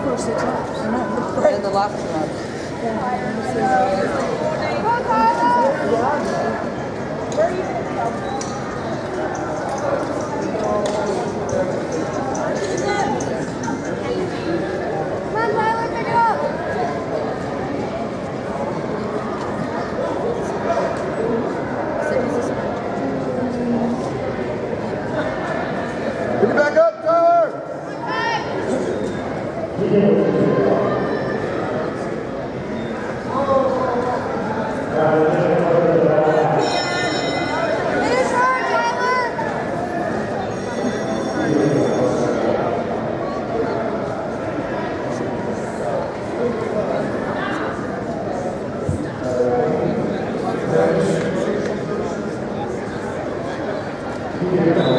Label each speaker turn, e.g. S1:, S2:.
S1: first 6 laps.
S2: And then the last 2 laps.
S1: Where are you going to go? Come on, Tyler, pick it up.
S3: Get it back up, Tyler!
S1: Finish hard, Tyler.
S3: Yeah.